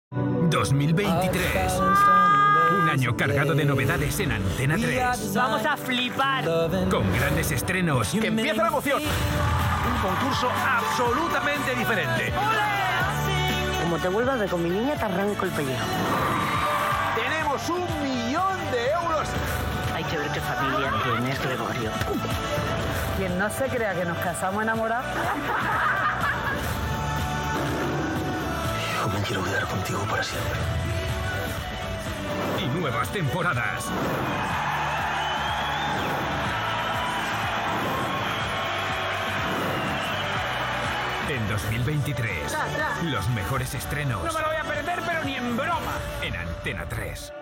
2023. Un año cargado de novedades en Antena 3. Vamos a flipar. Con grandes estrenos. ¡Que empieza la emoción! Un concurso absolutamente diferente. Como te vuelvas de con mi niña, te arranco el pellejo. ¡Tenemos 1 millón de euros! Hay que ver qué familia tienes, Gregorio. Quien no se crea que nos casamos enamorados. Yo me quiero quedar contigo para siempre. Y nuevas temporadas. En 2023, los mejores estrenos. No me lo voy a perder, pero ni en broma. En Antena 3.